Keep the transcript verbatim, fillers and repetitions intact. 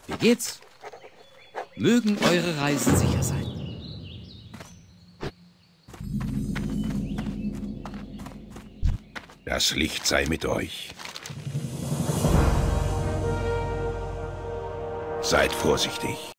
Wie geht's? Mögen eure Reisen sicher sein. Das Licht sei mit euch. Seid vorsichtig.